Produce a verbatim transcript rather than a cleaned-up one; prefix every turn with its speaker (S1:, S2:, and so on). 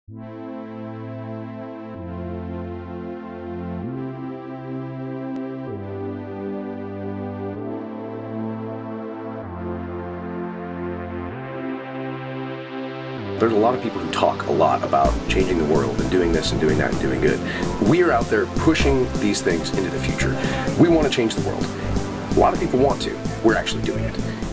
S1: There's a lot of people who talk a lot about changing the world and doing this and doing that and doing good. We are out there pushing these things into the future. We want to change the world. A lot of people want to. We're actually doing it.